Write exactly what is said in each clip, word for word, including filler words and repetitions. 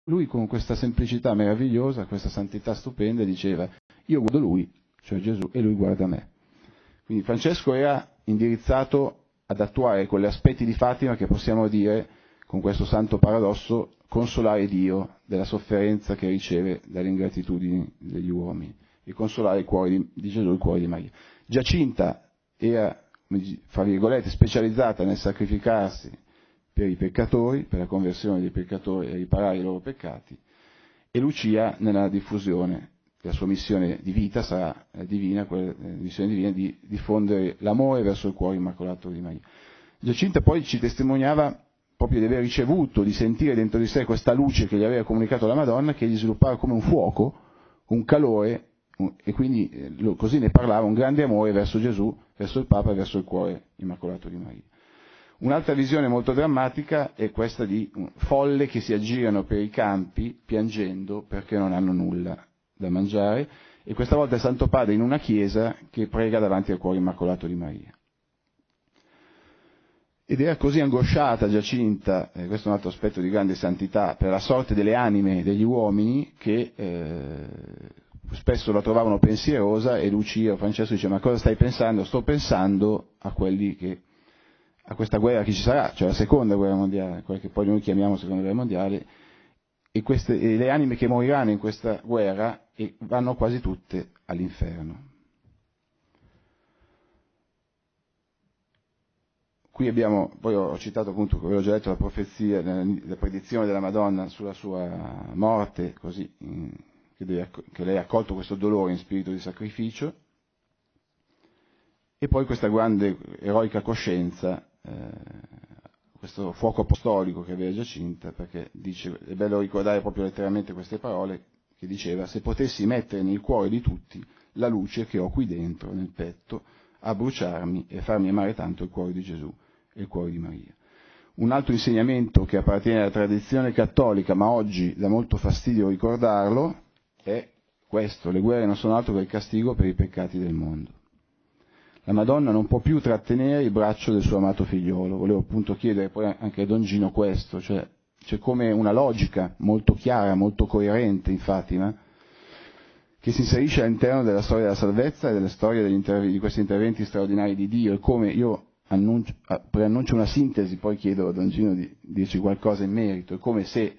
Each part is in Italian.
lui con questa semplicità meravigliosa, questa santità stupenda, diceva: io guardo lui, cioè Gesù, e lui guarda me. Quindi Francesco era indirizzato ad attuare quegli aspetti di Fatima che possiamo dire, con questo santo paradosso, consolare Dio della sofferenza che riceve dalle ingratitudini degli uomini e consolare il cuore di, di Gesù e il cuore di Maria. Giacinta era, fra virgolette, specializzata nel sacrificarsi per i peccatori, per la conversione dei peccatori e riparare i loro peccati, e Lucia nella diffusione. La sua missione di vita sarà eh, divina, quella eh, missione divina di diffondere l'amore verso il cuore immacolato di Maria. Giacinta poi ci testimoniava proprio di aver ricevuto, di sentire dentro di sé questa luce che gli aveva comunicato la Madonna, che gli sviluppava come un fuoco, un calore, un, e quindi eh, lo, così ne parlava, un grande amore verso Gesù, verso il Papa e verso il cuore immacolato di Maria. Un'altra visione molto drammatica è questa di um, folle che si aggirano per i campi piangendo perché non hanno nulla da mangiare, e questa volta è Santo Padre in una chiesa che prega davanti al cuore immacolato di Maria. Ed era così angosciata Giacinta, eh, questo è un altro aspetto di grande santità, per la sorte delle anime degli uomini, che eh, spesso la trovavano pensierosa, e Lucia o Francesco dice: ma cosa stai pensando? Sto pensando a quelli che, a questa guerra che ci sarà, cioè la seconda guerra mondiale, quella che poi noi chiamiamo seconda guerra mondiale, e, queste, e le anime che moriranno in questa guerra e vanno quasi tutte all'inferno. Qui abbiamo, poi ho citato appunto, come ho già detto, la profezia, la, la predizione della Madonna sulla sua morte, così che, deve, che lei ha accolto questo dolore in spirito di sacrificio, e poi questa grande eroica coscienza, eh, questo fuoco apostolico che aveva Giacinta, perché dice, è bello ricordare proprio letteralmente queste parole, che diceva: se potessi mettere nel cuore di tutti la luce che ho qui dentro, nel petto, a bruciarmi e farmi amare tanto il cuore di Gesù e il cuore di Maria. Un altro insegnamento che appartiene alla tradizione cattolica, ma oggi dà molto fastidio ricordarlo, è questo: le guerre non sono altro che il castigo per i peccati del mondo. La Madonna non può più trattenere il braccio del suo amato figliolo. Volevo appunto chiedere poi anche a Don Gino questo, cioè c'è come una logica molto chiara, molto coerente in Fatima, che si inserisce all'interno della storia della salvezza e della storia degli interv- di questi interventi straordinari di Dio, e come io annuncio, preannuncio una sintesi, poi chiedo a Don Gino di dirci qualcosa in merito. È come se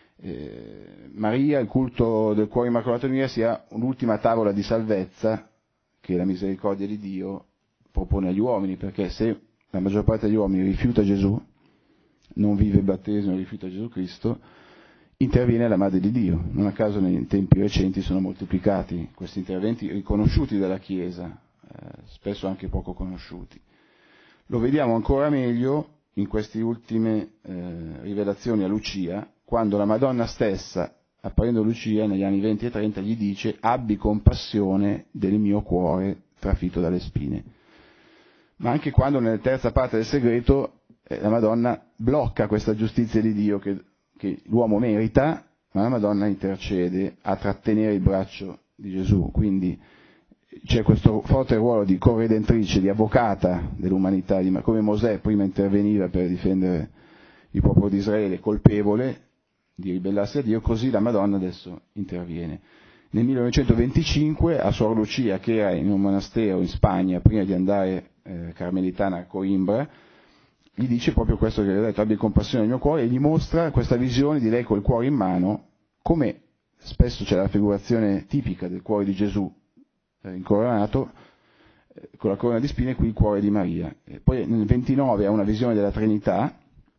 eh, Maria, il culto del cuore immacolato di Maria, sia l'ultima tavola di salvezza che la misericordia di Dio propone agli uomini, perché se la maggior parte degli uomini rifiuta Gesù, non vive il battesimo, rifiuta Gesù Cristo, interviene la Madre di Dio. Non a caso nei tempi recenti sono moltiplicati questi interventi riconosciuti dalla Chiesa, eh, spesso anche poco conosciuti. Lo vediamo ancora meglio in queste ultime eh, rivelazioni a Lucia, quando la Madonna stessa, apparendo a Lucia negli anni venti e trenta, gli dice: abbi compassione del mio cuore trafitto dalle spine. Ma anche quando nella terza parte del segreto eh, la Madonna blocca questa giustizia di Dio che, che l'uomo merita, ma la Madonna intercede a trattenere il braccio di Gesù. Quindi c'è questo forte ruolo di corredentrice, di avvocata dell'umanità, di, come Mosè prima interveniva per difendere il popolo di Israele colpevole di ribellarsi a Dio, così la Madonna adesso interviene. Nel millenovecentoventicinque a Suor Lucia, che era in un monastero in Spagna prima di andare eh, carmelitana a Coimbra, gli dice proprio questo che gli ha detto: abbi compassione del mio cuore, e gli mostra questa visione di lei col cuore in mano, come spesso c'è la figurazione tipica del cuore di Gesù eh, incoronato eh, con la corona di spine, qui il cuore di Maria. E poi nel ventinove ha una visione della Trinità,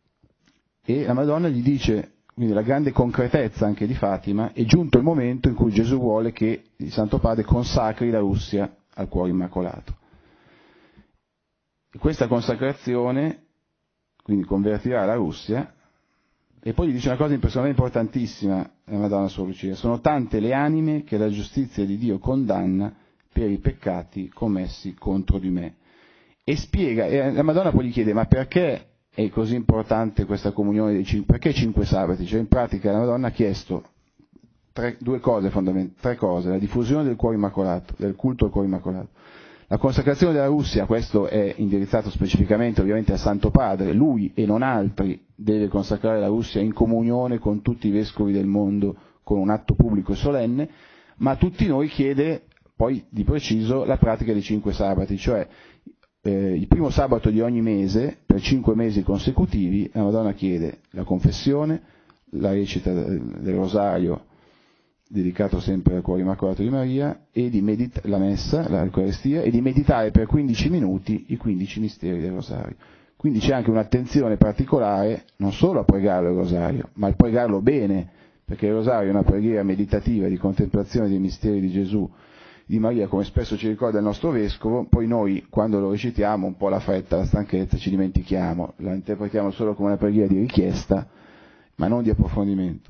e la Madonna gli dice, quindi la grande concretezza anche di Fatima: è giunto il momento in cui Gesù vuole che il Santo Padre consacri la Russia al cuore immacolato. E questa consacrazione quindi convertirà la Russia. E poi gli dice una cosa personalmente importantissima, la Madonna Suor Lucia: sono tante le anime che la giustizia di Dio condanna per i peccati commessi contro di me. E spiega, e la Madonna poi gli chiede: ma perché è così importante questa comunione dei cinque, perché cinque sabati? Cioè in pratica la Madonna ha chiesto tre, due cose fondamentali, tre cose: la diffusione del cuore immacolato, del culto al cuore immacolato, La consacrazione della Russia, questo è indirizzato specificamente ovviamente al Santo Padre, lui e non altri deve consacrare la Russia in comunione con tutti i vescovi del mondo con un atto pubblico e solenne, ma a tutti noi chiede poi di preciso la pratica dei cinque sabati, cioè eh, il primo sabato di ogni mese, per cinque mesi consecutivi, la Madonna chiede la confessione, la recita del rosario, dedicato sempre al cuore immacolato di Maria, e di medita- la messa, l'Eucaristia, e di meditare per quindici minuti i quindici misteri del rosario. Quindi c'è anche un'attenzione particolare non solo a pregare il rosario, ma a pregarlo bene, perché il rosario è una preghiera meditativa di contemplazione dei misteri di Gesù, di Maria, come spesso ci ricorda il nostro vescovo. Poi noi, quando lo recitiamo, un po' la fretta, la stanchezza, ci dimentichiamo, la interpretiamo solo come una preghiera di richiesta, ma non di approfondimento.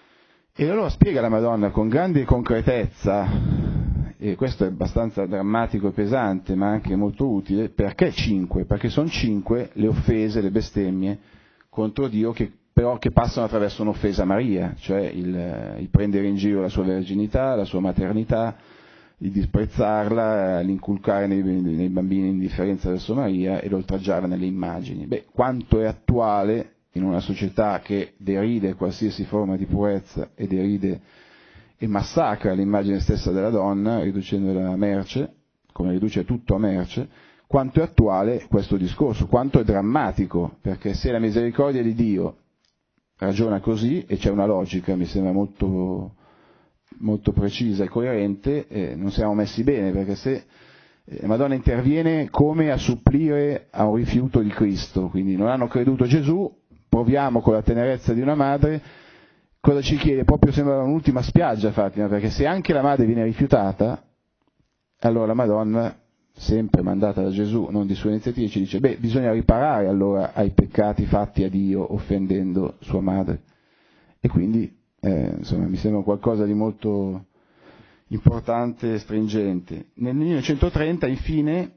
E allora spiega la Madonna con grande concretezza, e questo è abbastanza drammatico e pesante, ma anche molto utile, perché cinque? Perché sono cinque le offese, le bestemmie contro Dio, che però che passano attraverso un'offesa a Maria, cioè il, il prendere in giro la sua verginità, la sua maternità, il disprezzarla, l'inculcare nei, nei bambini l'indifferenza verso Maria e l'oltraggiarla nelle immagini. Beh, quanto è attuale in una società che deride qualsiasi forma di purezza e deride e massacra l'immagine stessa della donna, riducendola a merce, come riduce tutto a merce, quanto è attuale questo discorso, quanto è drammatico, perché se la misericordia di Dio ragiona così, e c'è una logica, mi sembra molto, molto precisa e coerente, eh, non siamo messi bene, perché se eh, Madonna interviene come a supplire a un rifiuto di Cristo, quindi non hanno creduto Gesù, proviamo con la tenerezza di una madre, cosa ci chiede? Proprio sembra un'ultima spiaggia Fatima, perché se anche la madre viene rifiutata, allora la Madonna, sempre mandata da Gesù, non di sua iniziativa, ci dice, beh, bisogna riparare allora ai peccati fatti a Dio offendendo sua madre. E quindi, eh, insomma, mi sembra qualcosa di molto importante e stringente. Nel millenovecentotrenta, infine,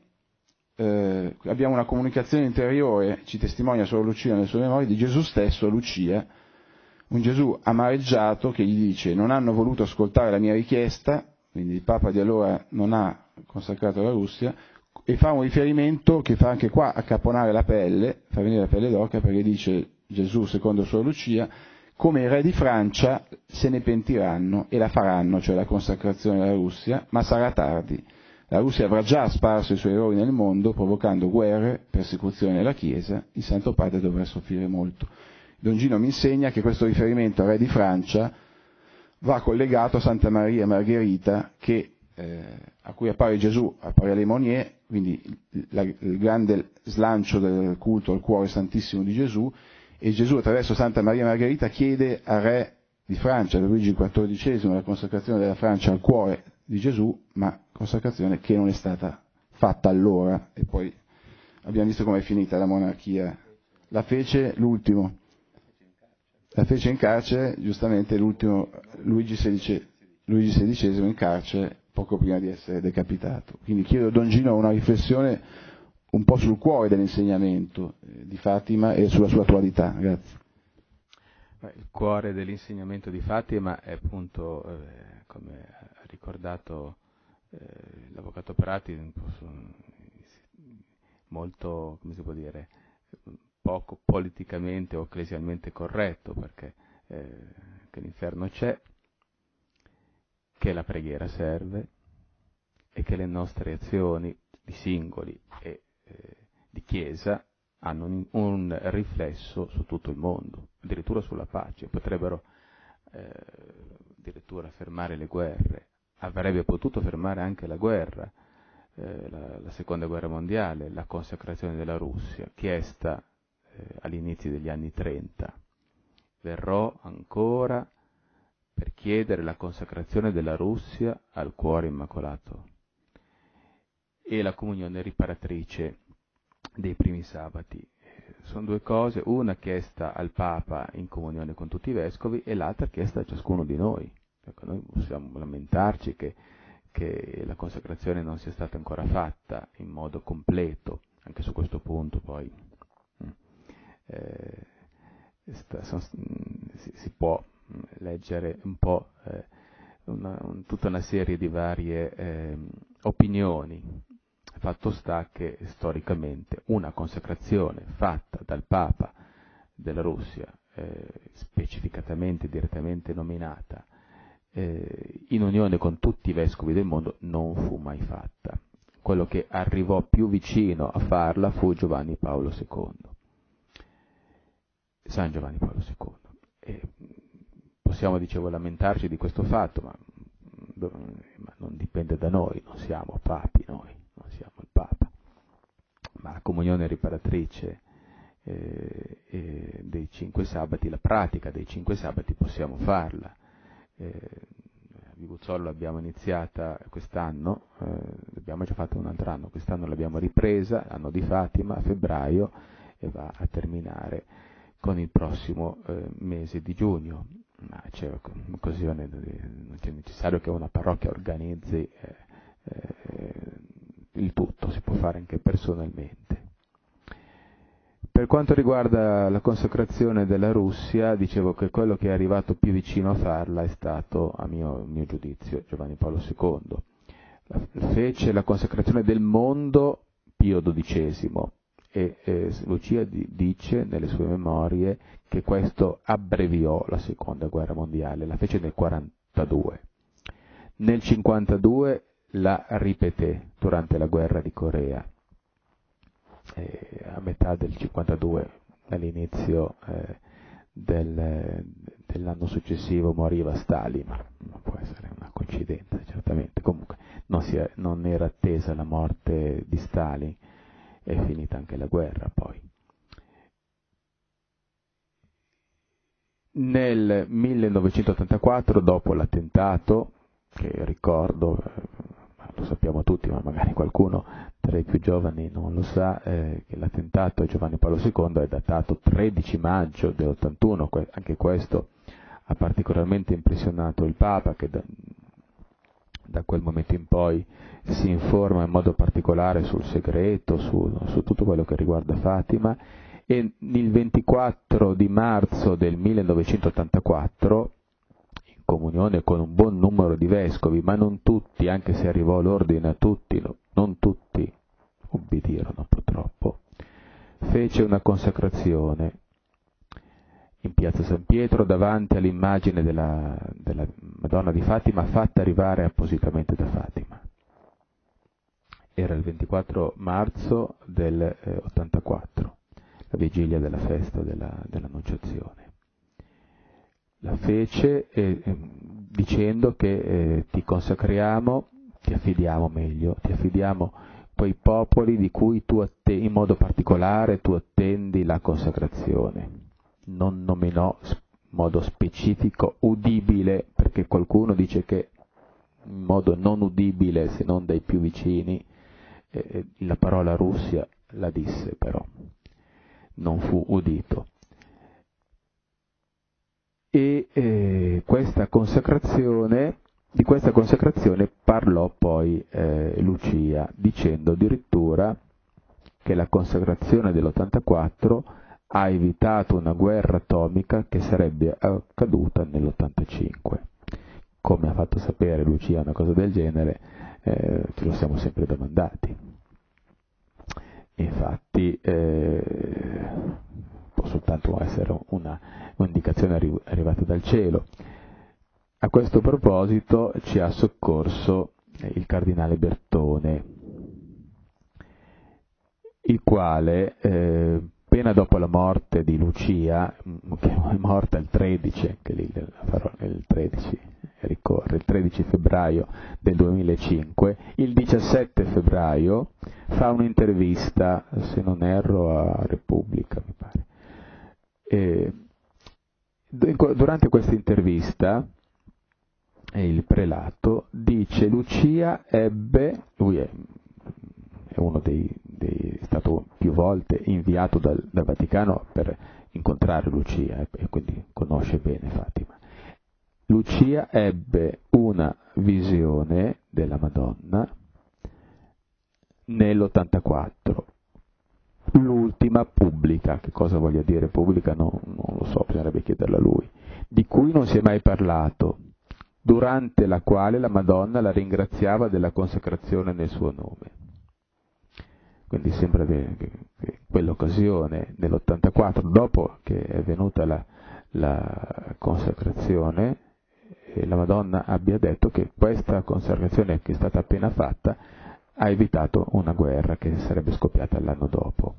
eh, abbiamo una comunicazione interiore, ci testimonia solo Lucia nelle sue memorie, di Gesù stesso a Lucia, un Gesù amareggiato che gli dice, non hanno voluto ascoltare la mia richiesta, quindi il Papa di allora non ha consacrato la Russia, e fa un riferimento che fa anche qua accaponare la pelle, fa venire la pelle d'oca, perché dice Gesù, secondo sua Lucia, come i re di Francia se ne pentiranno e la faranno, cioè la consacrazione della Russia, ma sarà tardi. La Russia avrà già sparso i suoi errori nel mondo, provocando guerre, persecuzioni nella Chiesa, il Santo Padre dovrà soffrire molto. Don Gino mi insegna che questo riferimento al re di Francia va collegato a Santa Maria Margherita, che, eh, a cui appare Gesù, appare alle Monnier, quindi la, il grande slancio del culto al cuore santissimo di Gesù, e Gesù attraverso Santa Maria Margherita chiede al re di Francia, Luigi quattordicesimo, la consacrazione della Francia al cuore di Gesù, ma consacrazione che non è stata fatta allora, e poi abbiamo visto com'è finita la monarchia. La fece l'ultimo, la fece in carcere, giustamente l'ultimo, Luigi sedicesimo in carcere, poco prima di essere decapitato. Quindi chiedo a Don Gino una riflessione un po' sul cuore dell'insegnamento eh, di Fatima e sulla sua attualità. Grazie. Il cuore dell'insegnamento di Fatima è appunto, eh, come ha ricordato eh, l'avvocato Prati, molto, come si può dire, poco politicamente o ecclesialmente corretto, perché eh, che l'inferno c'è, che la preghiera serve e che le nostre azioni di singoli e eh, di Chiesa hanno un, un riflesso su tutto il mondo, addirittura sulla pace, potrebbero eh, addirittura fermare le guerre, avrebbe potuto fermare anche la guerra, eh, la, la seconda guerra mondiale, la consacrazione della Russia, chiesta eh, all'inizio degli anni trenta. Verrò ancora per chiedere la consacrazione della Russia al cuore immacolato e la comunione riparatrice dei primi sabati. Sono due cose, una chiesta al Papa in comunione con tutti i vescovi e l'altra chiesta a ciascuno di noi. Ecco, noi possiamo lamentarci che, che la consacrazione non sia stata ancora fatta in modo completo, anche su questo punto poi eh, sta, son, si, si può leggere un po' eh, una, un, tutta una serie di varie eh, opinioni. Fatto sta che storicamente una consacrazione fatta dal Papa della Russia, eh, specificatamente, direttamente nominata, eh, in unione con tutti i vescovi del mondo, non fu mai fatta. Quello che arrivò più vicino a farla fu Giovanni Paolo secondo, San Giovanni Paolo secondo. E possiamo, dicevo, lamentarci di questo fatto, ma, ma non dipende da noi, non siamo papi noi, non siamo il Papa. Ma la comunione riparatrice eh, eh, dei cinque sabati, la pratica dei cinque sabati possiamo farla. Eh, a Viguzzolo l'abbiamo iniziata quest'anno, eh, l'abbiamo già fatto un altro anno, quest'anno l'abbiamo ripresa, l'anno di Fatima, a febbraio, e va a terminare con il prossimo eh, mese di giugno. Ma c'è così, non c'è necessario che una parrocchia organizzi eh, eh, il tutto, si può fare anche personalmente. Per quanto riguarda la consacrazione della Russia, dicevo che quello che è arrivato più vicino a farla è stato, a mio, mio giudizio, Giovanni Paolo secondo. Fece la consacrazione del mondo Pio dodicesimo e eh, Lucia di, dice nelle sue memorie che questo abbreviò la seconda guerra mondiale, la fece nel quarantadue. Nel cinquantadue la ripeté durante la guerra di Corea. Eh, a metà del cinquantadue, all'inizio eh, del, dell'anno successivo, moriva Stalin, ma può essere una coincidenza certamente. Comunque non, si è, non era attesa la morte di Stalin, è finita anche la guerra poi. Nel millenovecentottantaquattro, dopo l'attentato, che ricordo, lo sappiamo tutti, ma magari qualcuno tra i più giovani non lo sa, eh, che l'attentato a Giovanni Paolo secondo è datato tredici maggio dell'ottantuno, anche questo ha particolarmente impressionato il Papa, che da, da quel momento in poi si informa in modo particolare sul segreto, su, su tutto quello che riguarda Fatima, e il ventiquattro di marzo del millenovecentottantaquattro, in comunione con un buon numero di vescovi, ma non tutti, anche se arrivò l'ordine a tutti, no, non tutti ubbidirono purtroppo, fece una consacrazione in piazza San Pietro davanti all'immagine della, della Madonna di Fatima, fatta arrivare appositamente da Fatima. Era il ventiquattro marzo del eh, ottantaquattro, la vigilia della festa della, dell'Annunciazione. La fece eh, eh, dicendo che eh, ti consacriamo, ti affidiamo meglio, ti affidiamo quei popoli di cui tu atte- in modo particolare tu attendi la consacrazione. Non nominò in modo specifico udibile, perché qualcuno dice che in modo non udibile, se non dai più vicini, eh, la parola Russia la disse, però non fu udito. E eh, questa consacrazione, di questa consacrazione parlò poi eh, Lucia, dicendo addirittura che la consacrazione dell'ottantaquattro ha evitato una guerra atomica che sarebbe accaduta nell'ottantacinque. Come ha fatto sapere Lucia una cosa del genere, eh, ce lo siamo sempre domandati. Infatti eh, può soltanto essere una un'indicazione arri- arrivata dal cielo. A questo proposito ci ha soccorso eh, il cardinale Bertone, il quale, eh, appena dopo la morte di Lucia, che è morta il tredici, anche lì il tredici ricorre, il tredici febbraio del duemilacinque, il diciassette febbraio fa un'intervista, se non erro, a Repubblica, mi pare. E durante questa intervista il prelato dice: Lucia ebbe, lui è, è uno dei, dei, è stato più volte inviato dal, dal Vaticano per incontrare Lucia e, e quindi conosce bene Fatima. Lucia ebbe una visione della Madonna nell'ottantaquattro, l'ultima pubblica. Che cosa voglia dire pubblica no, non lo so, bisognerebbe chiederla a lui, di cui non si è mai parlato, durante la quale la Madonna la ringraziava della consacrazione nel suo nome. Quindi sembra che, che, che quell'occasione nell'ottantaquattro, dopo che è venuta la, la consacrazione, eh, la Madonna abbia detto che questa consacrazione che è stata appena fatta ha evitato una guerra che sarebbe scoppiata l'anno dopo.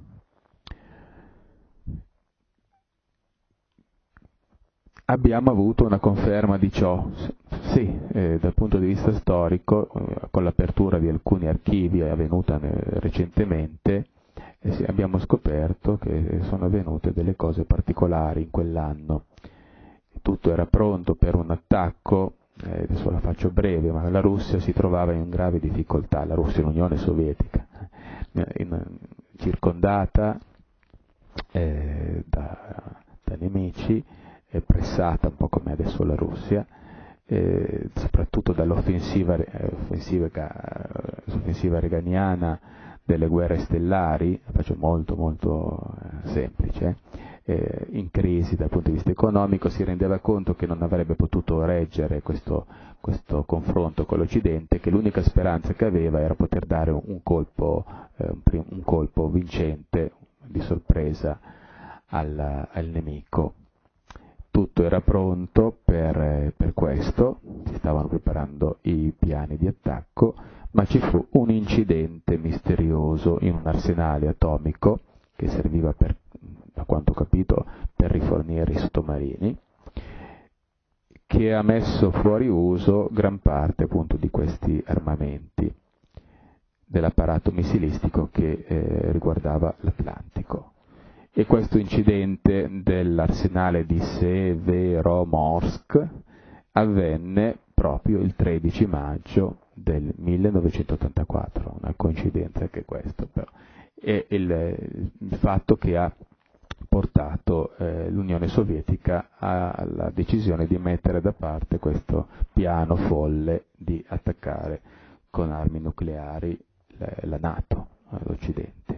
Abbiamo avuto una conferma di ciò, sì, eh, dal punto di vista storico, eh, con l'apertura di alcuni archivi avvenuta eh, recentemente, eh, sì, abbiamo scoperto che sono avvenute delle cose particolari in quell'anno. Tutto era pronto per un attacco, eh, adesso la faccio breve, ma la Russia si trovava in grave difficoltà, la Russia, l'Unione Sovietica, eh, in, circondata eh, da, da nemici, è pressata un po' come adesso la Russia, eh, soprattutto dall'offensiva eh, offensiva, eh, offensiva reganiana delle guerre stellari, la faccio molto molto eh, semplice, eh, in crisi dal punto di vista economico, si rendeva conto che non avrebbe potuto reggere questo, questo confronto con l'Occidente, che l'unica speranza che aveva era poter dare un, un, colpo, eh, un, prim- un colpo vincente di sorpresa al, al nemico. Tutto era pronto per, per questo, si stavano preparando i piani di attacco, ma ci fu un incidente misterioso in un arsenale atomico che serviva, per, a quanto ho capito, per rifornire i sottomarini, che ha messo fuori uso gran parte appunto di questi armamenti dell'apparato missilistico che eh, riguardava l'Atlantico. E questo incidente dell'arsenale di Severomorsk avvenne proprio il tredici maggio del millenovecentottantaquattro, una coincidenza anche questo, però. È il, il fatto che ha portato eh, l'Unione Sovietica alla decisione di mettere da parte questo piano folle di attaccare con armi nucleari la, la NATO, l'Occidente.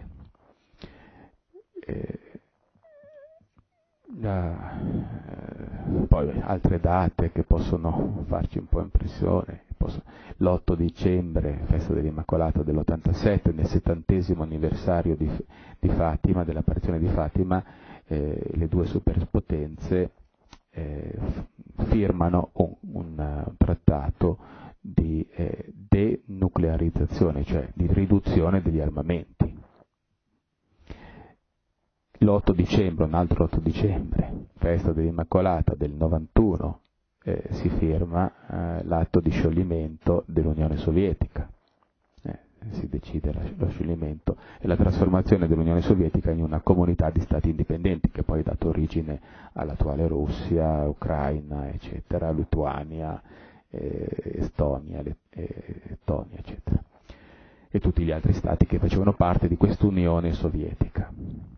Eh, Uh, poi altre date che possono farci un po' impressione, posso, l'otto dicembre, festa dell'Immacolata dell'ottantasette, nel settantesimo anniversario di, di Fatima, dell'apparizione di Fatima, eh, le due superpotenze eh, firmano un, un uh, trattato di eh, denuclearizzazione, cioè di riduzione degli armamenti. L'otto dicembre, un altro otto dicembre, festa dell'Immacolata del novantuno, eh, si firma eh, l'atto di scioglimento dell'Unione Sovietica. Eh, si decide la, lo scioglimento e la trasformazione dell'Unione Sovietica in una comunità di stati indipendenti che poi ha dato origine all'attuale Russia, Ucraina, eccetera, Lituania, eh, Estonia, le, eh, Lettonia, eccetera, e tutti gli altri stati che facevano parte di quest'Unione Sovietica.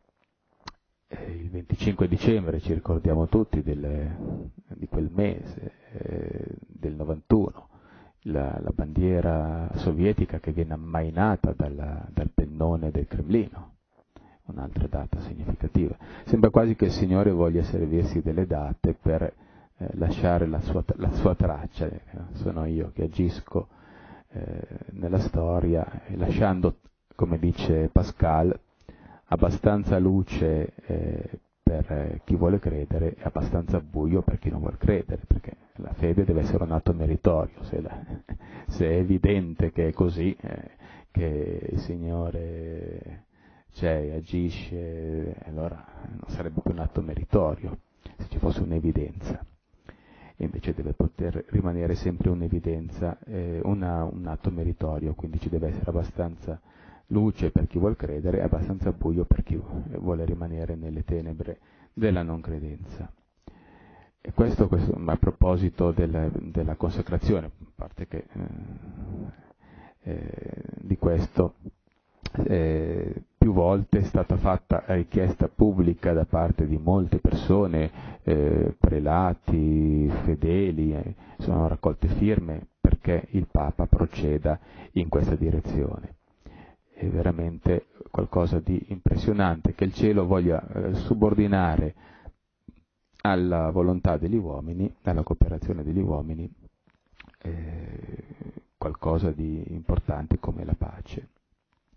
Il venticinque dicembre, ci ricordiamo tutti del, di quel mese, eh, del novantuno, la, la bandiera sovietica che viene ammainata dalla, dal pennone del Cremlino, un'altra data significativa. Sembra quasi che il Signore voglia servirsi delle date per eh, lasciare la sua, la sua traccia. Sono io che agisco eh, nella storia, lasciando, come dice Pascal, abbastanza luce eh, per eh, chi vuole credere e abbastanza buio per chi non vuole credere, perché la fede deve essere un atto meritorio. Se, la, se è evidente che è così, eh, che il Signore c'è e agisce, allora non sarebbe più un atto meritorio, se ci fosse un'evidenza. E invece deve poter rimanere sempre un'evidenza, eh, una, un atto meritorio, quindi ci deve essere abbastanza luce per chi vuol credere e abbastanza buio per chi vuole rimanere nelle tenebre della non credenza. E questo, questo a proposito del, della consacrazione, a parte che eh, eh, di questo eh, più volte è stata fatta richiesta pubblica da parte di molte persone, eh, prelati, fedeli, eh, sono raccolte firme perché il Papa proceda in questa direzione. È veramente qualcosa di impressionante che il cielo voglia eh, subordinare alla volontà degli uomini, alla cooperazione degli uomini, eh, qualcosa di importante come la pace.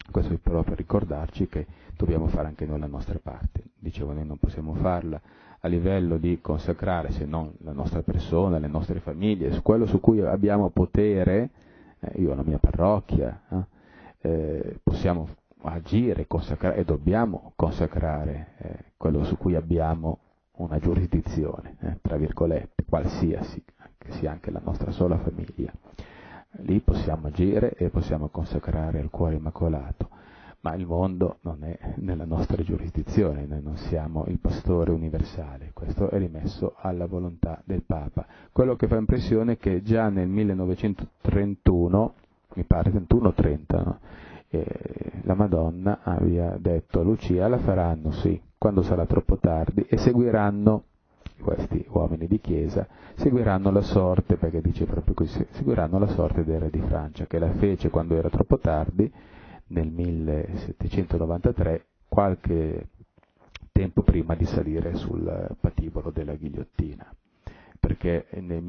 Questo è proprio per ricordarci che dobbiamo fare anche noi la nostra parte. Dicevo, noi non possiamo farla a livello di consacrare, se non la nostra persona, le nostre famiglie, su quello su cui abbiamo potere, eh, io la mia parrocchia, eh, eh, possiamo agire, consacrare e dobbiamo consacrare eh, quello su cui abbiamo una giurisdizione, eh, tra virgolette, qualsiasi, che sia anche la nostra sola famiglia. Lì possiamo agire e possiamo consacrare al cuore immacolato, ma il mondo non è nella nostra giurisdizione, noi non siamo il pastore universale, questo è rimesso alla volontà del Papa. Quello che fa impressione è che già nel millenovecentotrentuno, mi pare trentuno trenta, no? eh, la Madonna abbia detto a Lucia: la faranno, sì, quando sarà troppo tardi, e seguiranno, questi uomini di chiesa, seguiranno la sorte, perché dice proprio così, seguiranno la sorte del re di Francia, che la fece quando era troppo tardi, nel millesettecentonovantatré, qualche tempo prima di salire sul patibolo della ghigliottina, perché nel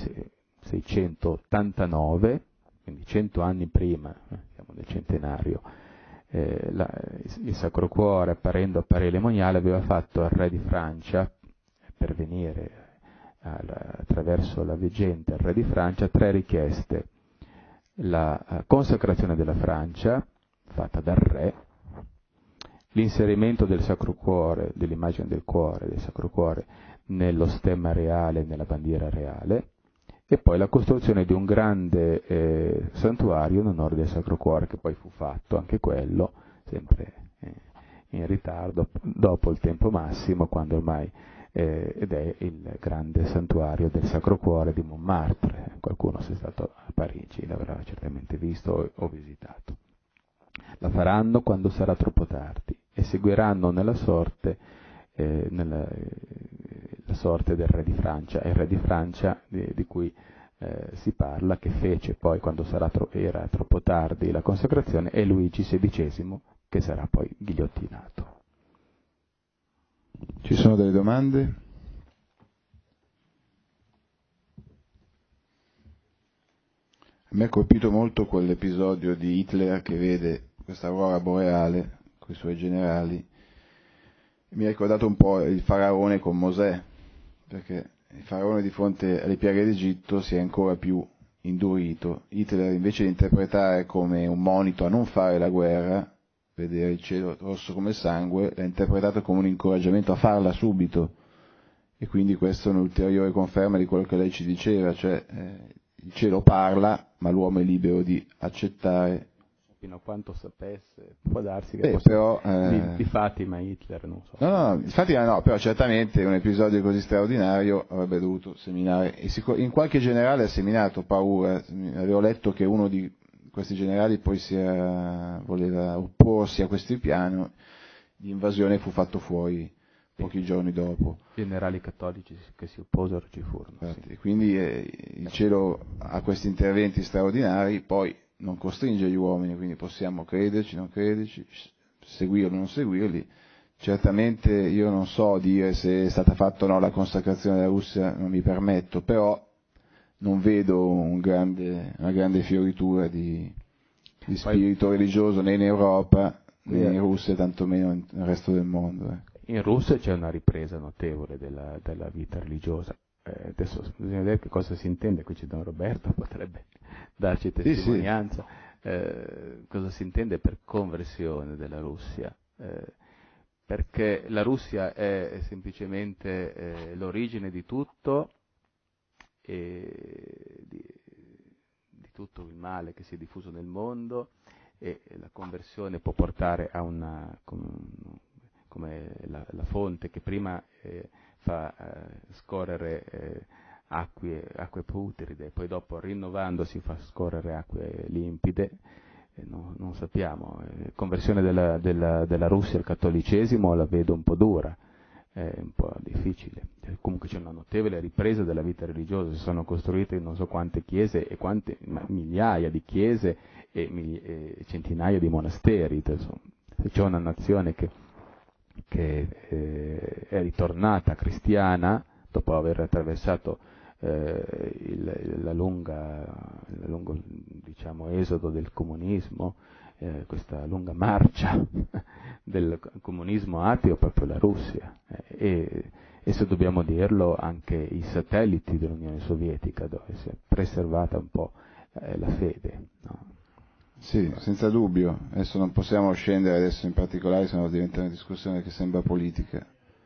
milleseicentottantanove, quindi cento anni prima, eh, siamo nel centenario, eh, la, il Sacro Cuore, apparendo a Paris Le Monial, aveva fatto al re di Francia, per venire al, attraverso la veggente al re di Francia, tre richieste: la uh, consacrazione della Francia, fatta dal re, l'inserimento del Sacro Cuore, dell'immagine del cuore, del Sacro Cuore, nello stemma reale, nella bandiera reale, e poi la costruzione di un grande eh, santuario in onore del Sacro Cuore, che poi fu fatto, anche quello, sempre eh, in ritardo, dopo il tempo massimo, quando ormai eh, ed è il grande santuario del Sacro Cuore di Montmartre. Qualcuno, se è stato a Parigi, l'avrà certamente visto o, o visitato. La faranno quando sarà troppo tardi e seguiranno nella sorte, eh, nella, eh, la sorte del re di Francia, e il re di Francia di, di cui eh, si parla, che fece poi, quando sarà tro- era troppo tardi, la consacrazione, è Luigi sedicesimo, che sarà poi ghigliottinato. Ci sono delle domande? A me ha colpito molto quell'episodio di Hitler che vede questa aurora boreale con i suoi generali. Mi ha ricordato un po' il faraone con Mosè, perché il faraone di fronte alle piaghe d'Egitto si è ancora più indurito. Hitler, invece di interpretare come un monito a non fare la guerra, vedere il cielo rosso come sangue, l'ha interpretato come un incoraggiamento a farla subito, e quindi questa è un'ulteriore conferma di quello che lei ci diceva, cioè eh, il cielo parla, ma l'uomo è libero di accettare. Fino a quanto sapesse, può darsi che Beh, fosse però, eh... di, di Fatima Hitler, non so. No, no, infatti no, però certamente un episodio così straordinario avrebbe dovuto seminare, e sicur- in qualche generale ha seminato paura. Avevo letto che uno di questi generali poi si era, voleva opporsi a questo piano di invasione, fu fatto fuori pochi giorni dopo. Generali cattolici che si opposero ci furono. Infatti, Sì. Quindi eh, il cielo ha questi interventi straordinari, poi non costringe gli uomini, quindi possiamo crederci, non crederci, seguirli o non seguirli. Certamente io non so dire se è stata fatta o no la consacrazione della Russia, non mi permetto, però non vedo un grande, una grande fioritura di, di spirito Poi, religioso né in Europa né in Russia, tantomeno nel resto del mondo. Eh. In Russia c'è una ripresa notevole della, della vita religiosa. Eh, adesso bisogna vedere che cosa si intende, qui c'è Don Roberto, potrebbe darci testimonianza. Sì, sì. Eh, cosa si intende per conversione della Russia? Eh, perché la Russia è semplicemente eh, l'origine di tutto, e di, di tutto il male che si è diffuso nel mondo, e la conversione può portare a una, come, come la, la fonte che prima eh, fa eh, scorrere eh, acque, acque putride, poi dopo rinnovandosi fa scorrere acque limpide. Eh, no, non sappiamo, eh, conversione della, della, della Russia al cattolicesimo la vedo un po' dura, è un po' difficile. Comunque c'è una notevole ripresa della vita religiosa, si sono costruite non so quante chiese e quante migliaia di chiese e, miglia, e centinaia di monasteri. Insomma, se c'è una nazione che, che eh, è ritornata cristiana dopo aver attraversato eh, il, la lunga, il lungo diciamo, esodo del comunismo, eh, questa lunga marcia del comunismo ateo proprio la Russia, eh, e, e se dobbiamo dirlo anche i satelliti dell'Unione Sovietica, dove si è preservata un po' eh, la fede, no? Sì, senza dubbio. Adesso non possiamo scendere adesso in particolare, se no diventa una discussione che sembra politica.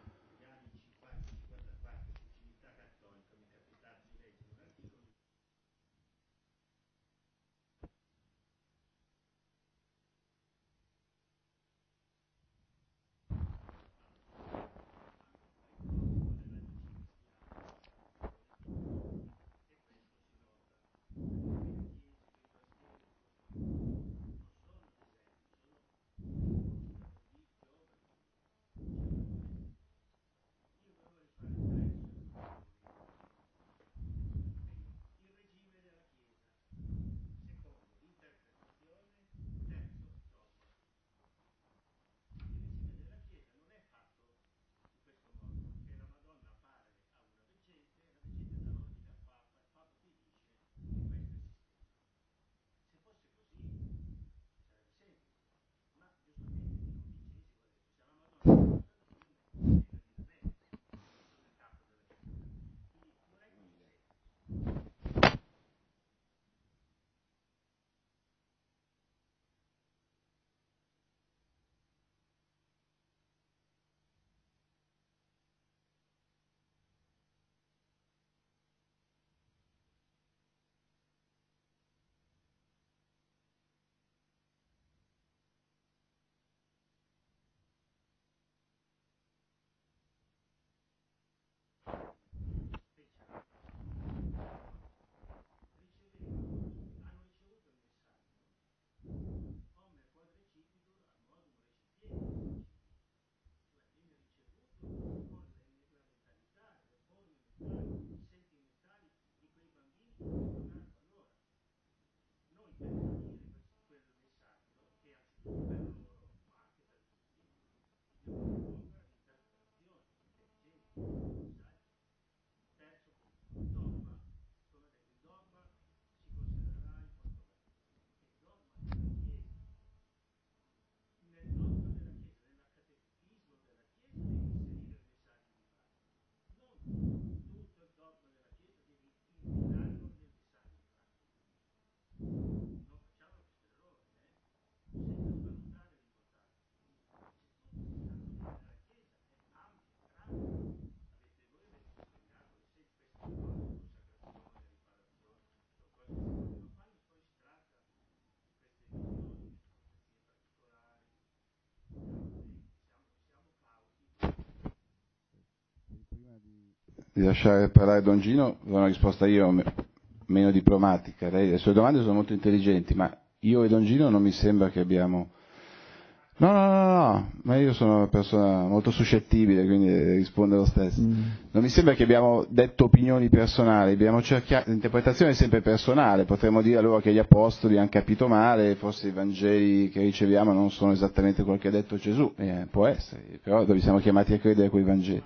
Di lasciare parlare Don Gino, do una risposta io me, meno diplomatica. Lei, le sue domande sono molto intelligenti, ma io e Don Gino non mi sembra che abbiamo... No, no, no, no, ma io sono una persona molto suscettibile, quindi rispondo lo stesso. Mm. Non mi sembra che abbiamo detto opinioni personali, abbiamo cercato, l'interpretazione è sempre personale, potremmo dire allora che gli apostoli hanno capito male, forse i Vangeli che riceviamo non sono esattamente quello che ha detto Gesù, eh, può essere, però dove siamo chiamati a credere quei Vangeli.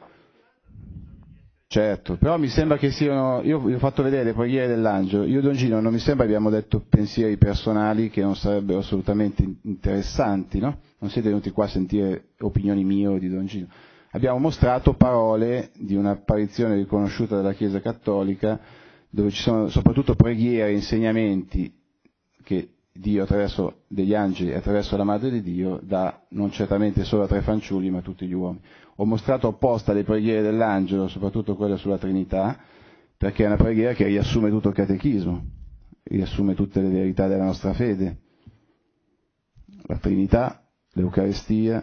Certo, però mi sembra che siano, io vi ho fatto vedere le preghiere dell'angelo, io e Don Gino non mi sembra abbiamo detto pensieri personali che non sarebbero assolutamente interessanti, no? Non siete venuti qua a sentire opinioni mie o di Don Gino. Abbiamo mostrato parole di un'apparizione riconosciuta dalla Chiesa Cattolica, dove ci sono soprattutto preghiere e insegnamenti che Dio attraverso degli angeli e attraverso la Madre di Dio dà non certamente solo a tre fanciulli ma a tutti gli uomini. Ho mostrato apposta le preghiere dell'angelo, soprattutto quella sulla Trinità, perché è una preghiera che riassume tutto il catechismo, riassume tutte le verità della nostra fede. La Trinità, l'Eucaristia.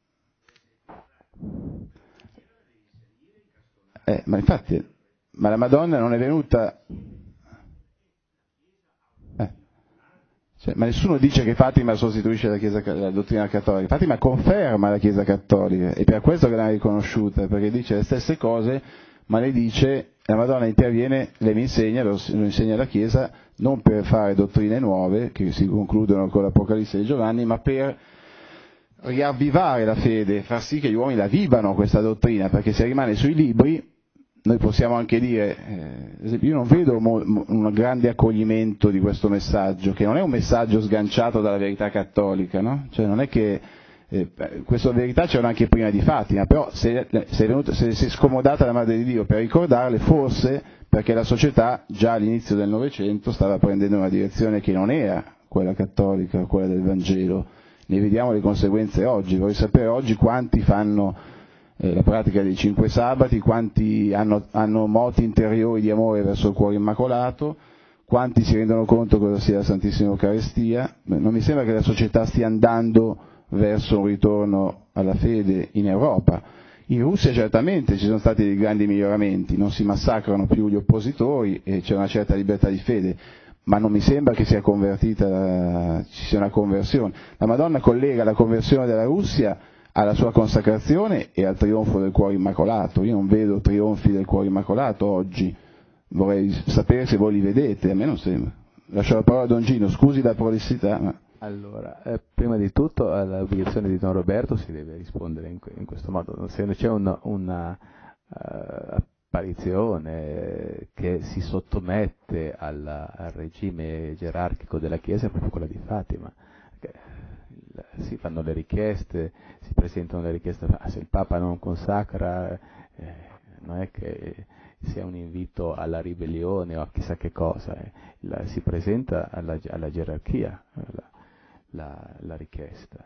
Eh, ma infatti, ma la Madonna non è venuta... Eh. Cioè, ma nessuno dice che Fatima sostituisce la, Chiesa, la dottrina cattolica. Fatima conferma la Chiesa cattolica, e per questo che l'ha riconosciuta, perché dice le stesse cose, ma le dice, la Madonna interviene, lei mi insegna, lo, lo insegna la Chiesa, non per fare dottrine nuove, che si concludono con l'Apocalisse di Giovanni, ma per riavvivare la fede, far sì che gli uomini la vivano questa dottrina, perché se rimane sui libri noi possiamo anche dire, eh, ad esempio, io non vedo mo, mo, un grande accoglimento di questo messaggio, che non è un messaggio sganciato dalla verità cattolica, no? Cioè non è che eh, questa verità c'era anche prima di Fatima, però se, se, è venuta, se si è scomodata la Madre di Dio per ricordarle, forse perché la società già all'inizio del Novecento stava prendendo una direzione che non era quella cattolica, quella del Vangelo. Ne vediamo le conseguenze oggi. Vorrei sapere oggi quanti fanno Eh, la pratica dei cinque sabati, quanti hanno, hanno moti interiori di amore verso il cuore immacolato, quanti si rendono conto cosa sia la Santissima Eucaristia. Beh, non mi sembra che la società stia andando verso un ritorno alla fede in Europa. In Russia certamente ci sono stati dei grandi miglioramenti, non si massacrano più gli oppositori e c'è una certa libertà di fede, ma non mi sembra che sia convertita, ci sia una conversione. La Madonna collega la conversione della Russia alla sua consacrazione e al trionfo del cuore immacolato. Io non vedo trionfi del cuore immacolato oggi, vorrei sapere se voi li vedete, a me non sembra. Lascio la parola a Don Gino, scusi la prolissità. Ma... Allora, eh, prima di tutto all'obiezione di Don Roberto si deve rispondere in, in questo modo, se non c'è una, una uh, apparizione che si sottomette alla, al regime gerarchico della Chiesa è proprio quella di Fatima. Si fanno le richieste, si presentano le richieste, ah, se il Papa non consacra eh, non è che sia un invito alla ribellione o a chissà che cosa, eh. la, si presenta alla, alla gerarchia la, la, la richiesta.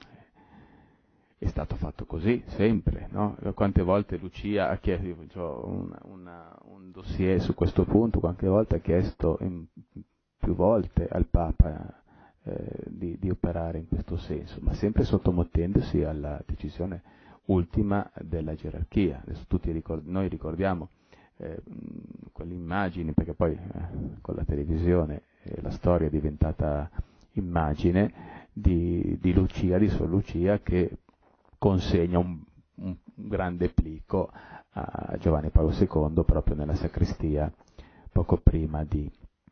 È stato fatto così, sempre, no? Quante volte Lucia ha chiesto, ho una, una, un dossier su questo punto, quante volte ha chiesto in, più volte al Papa Eh, di, di operare in questo senso, ma sempre sottomettendosi alla decisione ultima della gerarchia. Adesso tutti ricord- noi ricordiamo eh, quelle immagini, perché poi eh, con la televisione eh, la storia è diventata immagine di, di Lucia, di Sor Lucia, che consegna un, un grande plico a Giovanni Paolo secondo proprio nella sacrestia poco prima di,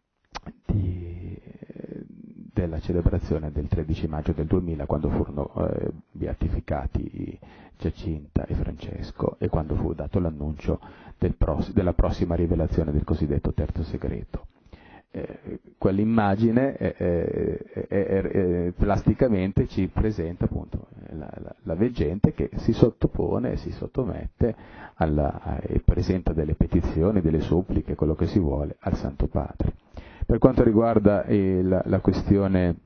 di della celebrazione del tredici maggio del duemila, quando furono eh, beatificati Giacinta e Francesco e quando fu dato l'annuncio del pros- della prossima rivelazione del cosiddetto terzo segreto. Eh, quell'immagine eh, eh, eh, eh, plasticamente ci presenta appunto la, la, la veggente che si sottopone e si sottomette alla, e presenta delle petizioni, delle suppliche, quello che si vuole, al Santo Padre. Per quanto riguarda eh, la, la questione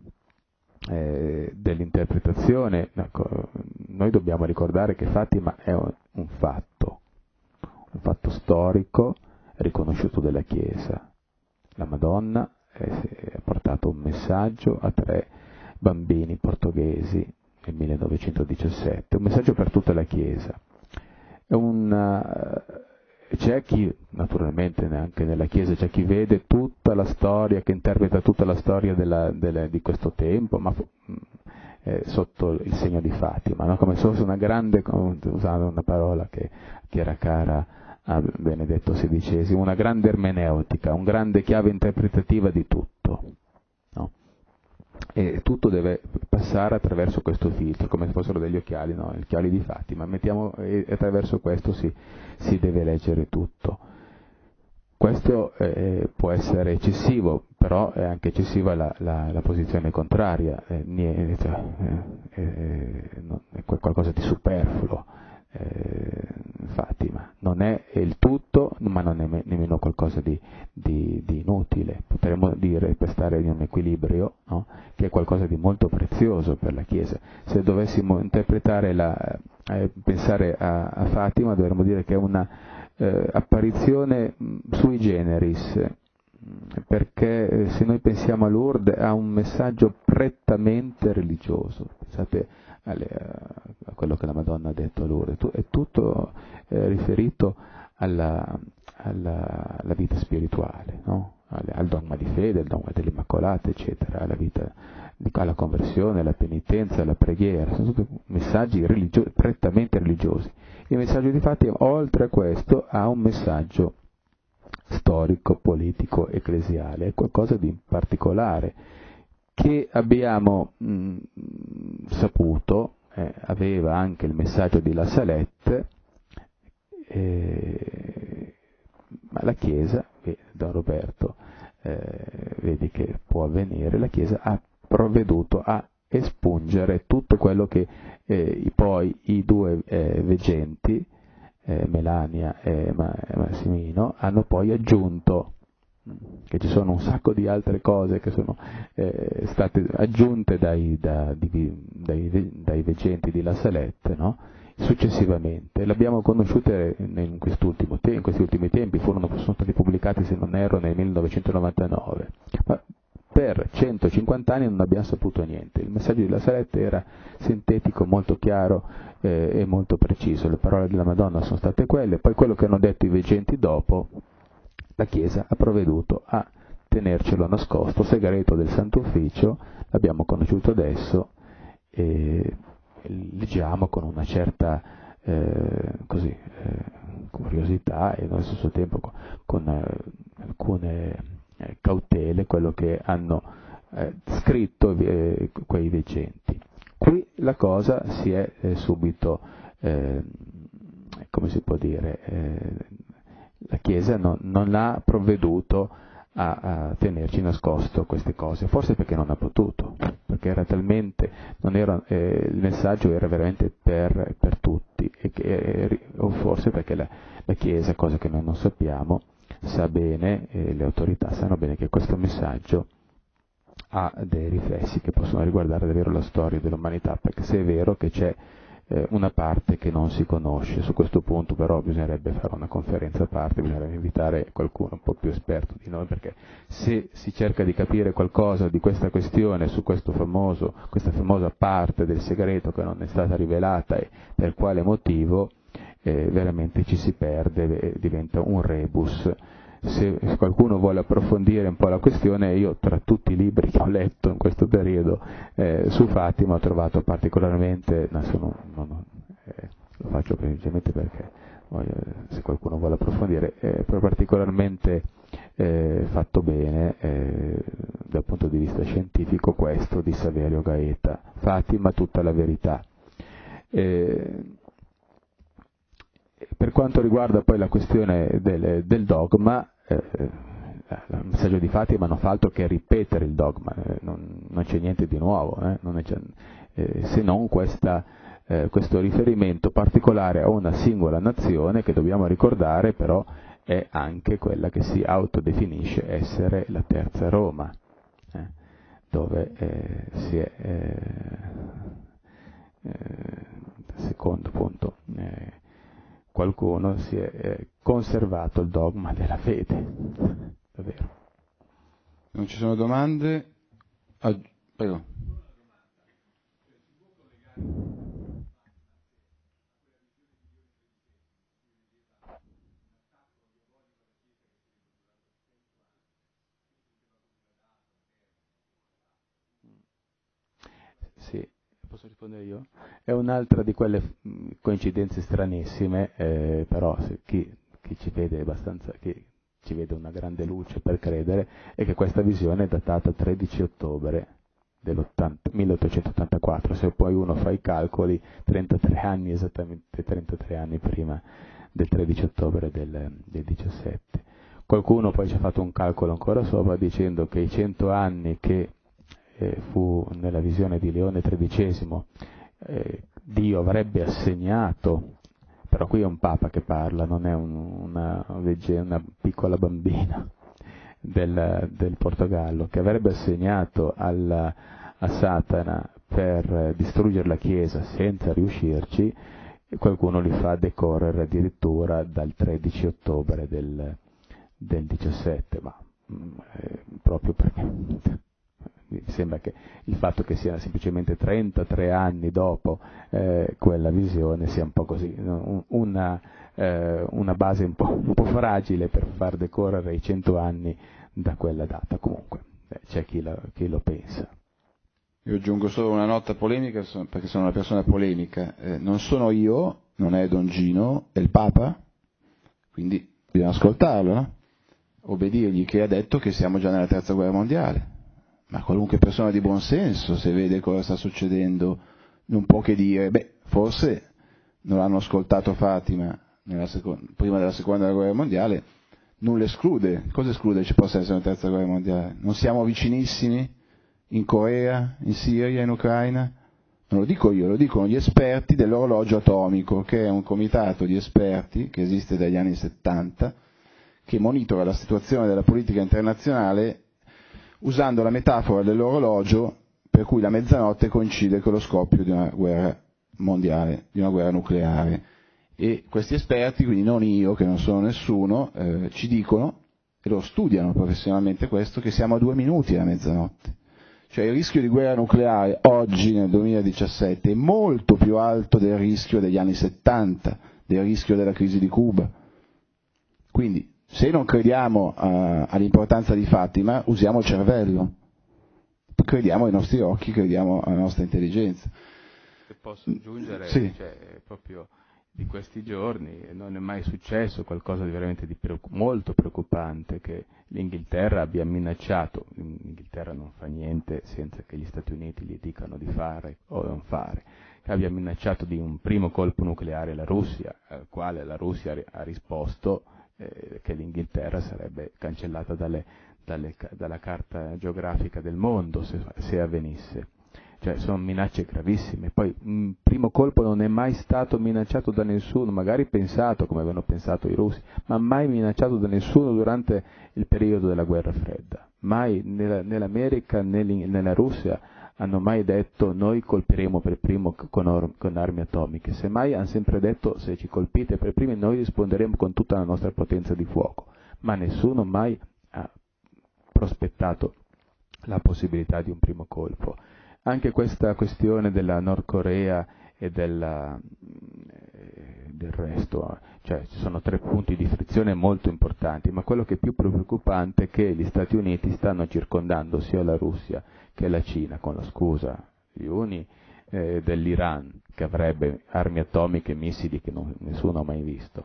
eh, dell'interpretazione, ecco, noi dobbiamo ricordare che Fatima è un, un fatto, un fatto storico riconosciuto dalla Chiesa. La Madonna eh, ha portato un messaggio a tre bambini portoghesi nel millenovecentodiciassette, un messaggio per tutta la Chiesa. È una... C'è chi, naturalmente anche nella Chiesa, c'è chi vede tutta la storia, che interpreta tutta la storia della, della, di questo tempo, ma eh, sotto il segno di Fatima, no? Come se fosse una grande, usando una parola che, che era cara a Benedetto sedicesimo, una grande ermeneutica, un grande chiave interpretativa di tutto, no? E tutto deve passare attraverso questo filtro, come se fossero degli occhiali, no? Gli occhiali di Fatima, mettiamo, e attraverso questo si, si deve leggere tutto. Questo eh, può essere eccessivo, però è anche eccessiva la, la, la posizione contraria, eh, nie, cioè, eh, eh, non, è qualcosa di superfluo. Eh, Fatima non è il tutto, ma non è me, nemmeno qualcosa di, di, di inutile, potremmo dire, per stare in un equilibrio, no? Che è qualcosa di molto prezioso per la Chiesa. Se dovessimo interpretare la, eh, pensare a, a Fatima, dovremmo dire che è una eh, apparizione sui generis, perché se noi pensiamo a Lourdes ha un messaggio prettamente religioso. Pensate alle, a quello che la Madonna ha detto a Lourdes, è tutto eh, riferito alla, alla, alla vita spirituale, no? Al dogma di fede, al dogma dell'Immacolata, eccetera, alla vita, alla conversione, alla penitenza, alla preghiera. Sono tutti messaggi religio- prettamente religiosi. Il messaggio di Fatima, oltre a questo, ha un messaggio storico, politico, ecclesiale, è qualcosa di particolare che abbiamo mh, saputo, eh, aveva anche il messaggio di La Salette, eh, ma la Chiesa, Don Roberto, eh, vedi che può avvenire, la Chiesa ha provveduto a espungere tutto quello che eh, poi i due eh, veggenti, eh, Melania e Massimino, hanno poi aggiunto, che ci sono un sacco di altre cose che sono eh, state aggiunte dai, da, di, dai, dai veggenti di La Salette, no? Successivamente. Le abbiamo conosciute in, quest'ultimo te- in questi ultimi tempi, furono, sono stati pubblicati, se non erro, nel millenovecentonovantanove, ma per centocinquanta anni non abbiamo saputo niente. Il messaggio di La Salette era sintetico, molto chiaro eh, e molto preciso. Le parole della Madonna sono state quelle, poi quello che hanno detto i veggenti dopo, la Chiesa ha provveduto a tenercelo nascosto, segreto del Santo Ufficio, l'abbiamo conosciuto adesso e leggiamo con una certa eh, così, eh, curiosità e allo stesso tempo con, con eh, alcune eh, cautele quello che hanno eh, scritto eh, quei veggenti. Qui la cosa si è eh, subito, eh, come si può dire, eh, la Chiesa non, non ha provveduto a, a tenerci nascosto queste cose, forse perché non ha potuto, perché era talmente, non era, eh, il messaggio era veramente per, per tutti, e che, eh, o forse perché la, la Chiesa, cosa che noi non sappiamo, sa bene, eh, le autorità sanno bene che questo messaggio ha dei riflessi che possono riguardare davvero la storia dell'umanità, perché se è vero che c'è eh, una parte che non si conosce, su questo punto però bisognerebbe fare una conferenza a parte, bisognerebbe invitare qualcuno un po' più esperto di noi, perché se si cerca di capire qualcosa di questa questione, su questo famoso, questa famosa parte del segreto che non è stata rivelata e per quale motivo, eh, veramente ci si perde e diventa un rebus. Se qualcuno vuole approfondire un po' la questione, io tra tutti i libri che ho letto in questo periodo eh, su Fatima ho trovato particolarmente, no, sono, no, no, eh, lo faccio semplicemente perché voglio, se qualcuno vuole approfondire, è particolarmente eh, fatto bene eh, dal punto di vista scientifico questo di Saverio Gaeta, Fatima tutta la verità. Eh, Per quanto riguarda poi la questione del, del dogma, eh, il messaggio di Fatima non fa altro che ripetere il dogma, eh, non, non c'è niente di nuovo, eh, non è, eh, se non questa, eh, questo riferimento particolare a una singola nazione che dobbiamo ricordare però è anche quella che si autodefinisce essere la terza Roma, eh, dove eh, si è, eh, eh, secondo punto, eh, qualcuno si è eh, conservato il dogma della fede, davvero. Non ci sono domande? Ah, prego. Sì, posso rispondere io? È un'altra di quelle coincidenze stranissime, eh, però se chi, chi ci vede abbastanza, chi ci vede una grande luce per credere, è che questa visione è datata tredici ottobre del milleottocentottantaquattro, se poi uno fa i calcoli, trentatré anni, esattamente trentatré anni prima del tredici ottobre del, del diciassette. Qualcuno poi ci ha fatto un calcolo ancora sopra dicendo che i cento anni che eh, fu nella visione di Leone tredicesimo, eh, Dio avrebbe assegnato, però qui è un papa che parla, non è un, una, una piccola bambina del, del Portogallo, che avrebbe assegnato al, a Satana per distruggere la Chiesa senza riuscirci, e qualcuno li fa decorrere addirittura dal tredici ottobre del, del diciassette, ma eh, proprio perché mi sembra che il fatto che siano semplicemente trentatré anni dopo eh, quella visione sia un po' così, una, eh, una base un po', un po' fragile per far decorrere i cento anni da quella data. Comunque eh, c'è chi lo, chi lo pensa. Io aggiungo solo una nota polemica, perché sono una persona polemica. Eh, non sono io, non è Don Gino, è il Papa, quindi bisogna ascoltarlo, no? Obbedirgli, che ha detto che siamo già nella terza guerra mondiale. Ma qualunque persona di buon senso, se vede cosa sta succedendo, non può che dire, beh, forse non hanno ascoltato Fatima nella seconda, prima della seconda guerra mondiale, nulla esclude. Cosa esclude ci possa essere una terza guerra mondiale? Non siamo vicinissimi in Corea, in Siria, in Ucraina? Non lo dico io, lo dicono gli esperti dell'orologio atomico, che è un comitato di esperti che esiste dagli anni settanta, che monitora la situazione della politica internazionale usando la metafora dell'orologio per cui la mezzanotte coincide con lo scoppio di una guerra mondiale, di una guerra nucleare. E questi esperti, quindi non io, che non sono nessuno, eh, ci dicono, e lo studiano professionalmente questo, che siamo a due minuti alla mezzanotte. Cioè il rischio di guerra nucleare oggi, nel duemiladiciassette, è molto più alto del rischio degli anni settanta, del rischio della crisi di Cuba. Quindi, se non crediamo uh, all'importanza di Fatima, usiamo il cervello. Crediamo ai nostri occhi, crediamo alla nostra intelligenza. Se posso aggiungere, sì. Cioè, proprio di questi giorni non è mai successo qualcosa di veramente di preoccup- molto preoccupante, che l'Inghilterra abbia minacciato, l'Inghilterra non fa niente senza che gli Stati Uniti gli dicano di fare o non fare, che abbia minacciato di un primo colpo nucleare alla Russia, al quale la Russia ha risposto eh, che l'Inghilterra sarebbe cancellata dalle, dalle, dalla carta geografica del mondo se, se avvenisse. Cioè sono minacce gravissime. Poi un primo colpo non è mai stato minacciato da nessuno, magari pensato come avevano pensato i russi, ma mai minacciato da nessuno durante il periodo della guerra fredda. Mai nella, nell'America né nella Russia hanno mai detto noi colpiremo per primo con, or, con armi atomiche. Semmai hanno sempre detto se ci colpite per primi noi risponderemo con tutta la nostra potenza di fuoco. Ma nessuno mai ha prospettato la possibilità di un primo colpo. Anche questa questione della Nord Corea e della, eh, del resto, cioè ci sono tre punti di frizione molto importanti, ma quello che è più preoccupante è che gli Stati Uniti stanno circondando sia la Russia che la Cina con la scusa gli uni eh, dell'Iran, che avrebbe armi atomiche e missili che non, nessuno ha mai visto,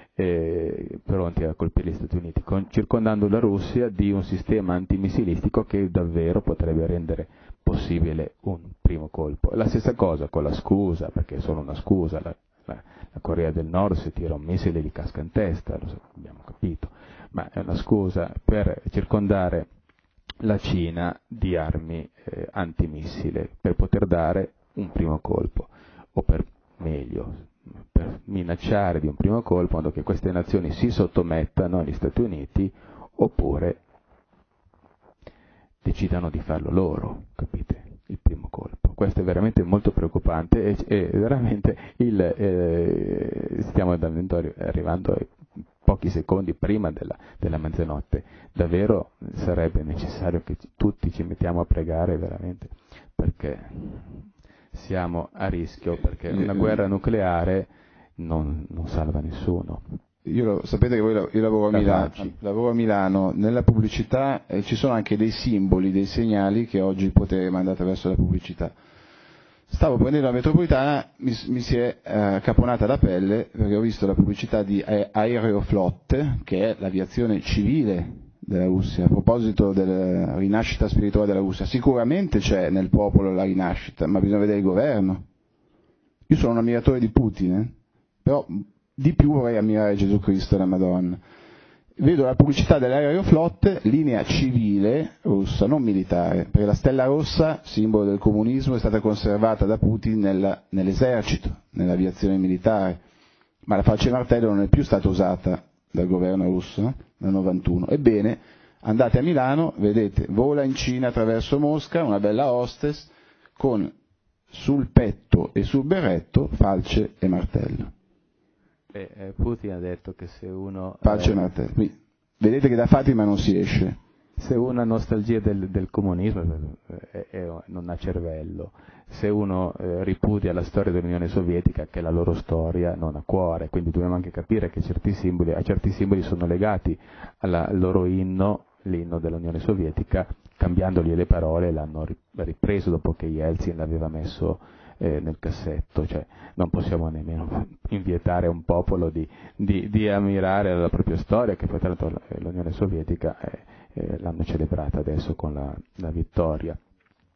eh, pronti a colpire gli Stati Uniti, con, circondando la Russia di un sistema antimissilistico che davvero potrebbe rendere possibile un primo colpo. E la stessa cosa con la scusa, perché è solo una scusa, la, la, la Corea del Nord se tira un missile gli casca in testa, lo abbiamo capito, ma è una scusa per circondare la Cina di armi eh, antimissile, per poter dare un primo colpo, o per meglio, per minacciare di un primo colpo, in modo che queste nazioni si sottomettano agli Stati Uniti, oppure decidano di farlo loro, capite? Il primo colpo. Questo è veramente molto preoccupante e, e veramente il, eh, stiamo arrivando a pochi secondi prima della, della mezzanotte. Davvero sarebbe necessario che tutti ci mettiamo a pregare veramente, perché siamo a rischio, perché una guerra nucleare non, non salva nessuno. Io sapete che voi, io lavoro a Milano, lavoro a Milano, nella pubblicità eh, ci sono anche dei simboli, dei segnali che oggi il potere manda attraverso la pubblicità. Stavo prendendo la metropolitana, mi, mi si è eh, caponata la pelle perché ho visto la pubblicità di Aeroflot, che è l'aviazione civile della Russia, a proposito della rinascita spirituale della Russia. Sicuramente c'è nel popolo la rinascita, ma bisogna vedere il governo. Io sono un ammiratore di Putin, eh? Però di più vorrei ammirare Gesù Cristo e la Madonna. Vedo la pubblicità dell'Aeroflot, linea civile russa, non militare, perché la stella rossa, simbolo del comunismo, è stata conservata da Putin nella, nell'esercito, nell'aviazione militare, ma la falce martello non è più stata usata dal governo russo, no? Nel novantuno. Ebbene, andate a Milano, vedete, vola in Cina attraverso Mosca, una bella hostess, con sul petto e sul berretto falce e martello. Eh, eh, Putin ha detto che se uno... Falce eh, e martello. Vedete che da Fatima non si esce. Se uno ha nostalgia del, del comunismo eh, eh, non ha cervello, se uno eh, ripudia la storia dell'Unione Sovietica, che è la loro storia, non ha cuore, quindi dobbiamo anche capire che certi simboli, a certi simboli sono legati alla, al loro inno, l'inno dell'Unione Sovietica, cambiandogli le parole l'hanno ripreso dopo che Yeltsin l'aveva messo eh, nel cassetto, cioè non possiamo nemmeno invietare un popolo di, di, di ammirare la propria storia, che poi tra l'altro l'Unione Sovietica è, eh, l'hanno celebrata adesso con la, la vittoria.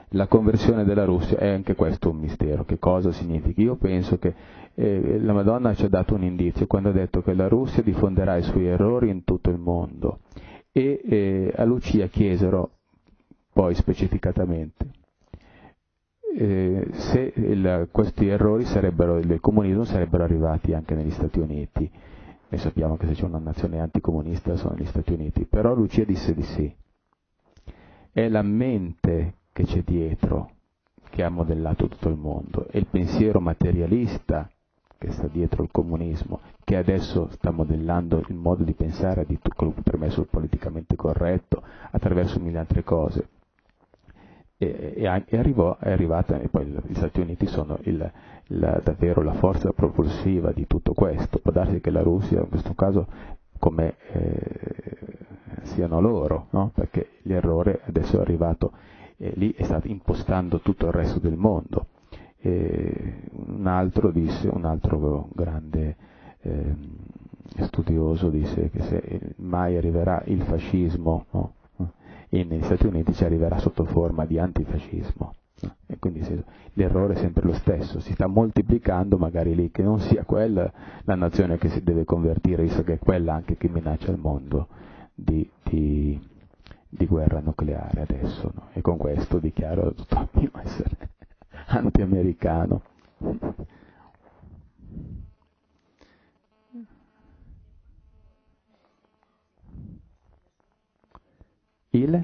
la conversione della Russia è anche questo un mistero. Che cosa significa? Io penso che eh, la Madonna ci ha dato un indizio quando ha detto che la Russia diffonderà i suoi errori in tutto il mondo, e eh, a Lucia chiesero poi specificatamente eh, se il, questi errori sarebbero, del comunismo sarebbero arrivati anche negli Stati Uniti. Noi sappiamo che se c'è una nazione anticomunista sono gli Stati Uniti, però Lucia disse di sì. È la mente che c'è dietro che ha modellato tutto il mondo, è il pensiero materialista che sta dietro il comunismo, che adesso sta modellando il modo di pensare di quello permesso il politicamente corretto attraverso mille altre cose. E, e, e arrivò, è arrivata, e poi gli Stati Uniti sono il, il, davvero la forza propulsiva di tutto questo. Può darsi che la Russia in questo caso come eh, siano loro, no? Perché l'errore adesso è arrivato eh, lì e sta impostando tutto il resto del mondo. E un altro disse, un altro grande eh, studioso disse che se mai arriverà il fascismo, no? E negli Stati Uniti ci arriverà sotto forma di antifascismo, no? E quindi se, l'errore è sempre lo stesso, si sta moltiplicando magari lì, che non sia quella la nazione che si deve convertire, visto che è quella anche che minaccia il mondo di, di, di guerra nucleare adesso, no? E con questo dichiaro tutto il mio essere anti-americano. Il?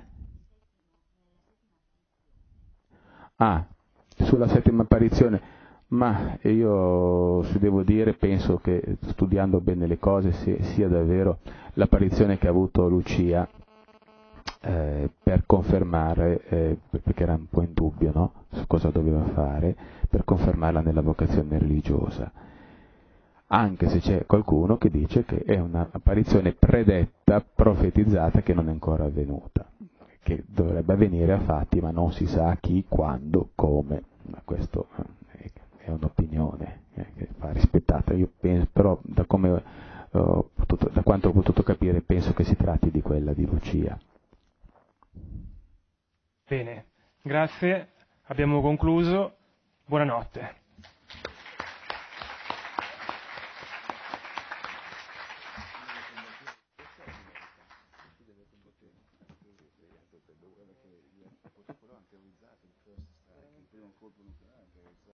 Ah, sulla settima apparizione, ma io se devo dire penso che studiando bene le cose sia davvero l'apparizione che ha avuto Lucia eh, per confermare, eh, perché era un po' in dubbio, no? Su cosa doveva fare, per confermarla nella vocazione religiosa. Anche se c'è qualcuno che dice che è un'apparizione predetta, profetizzata, che non è ancora avvenuta, che dovrebbe avvenire a Fatima, non si sa chi, quando, come, ma questo è un'opinione che va rispettata. Io penso, però da, come, uh, potuto, da quanto ho potuto capire penso che si tratti di quella di Lucia. Bene, grazie, abbiamo concluso, buonanotte.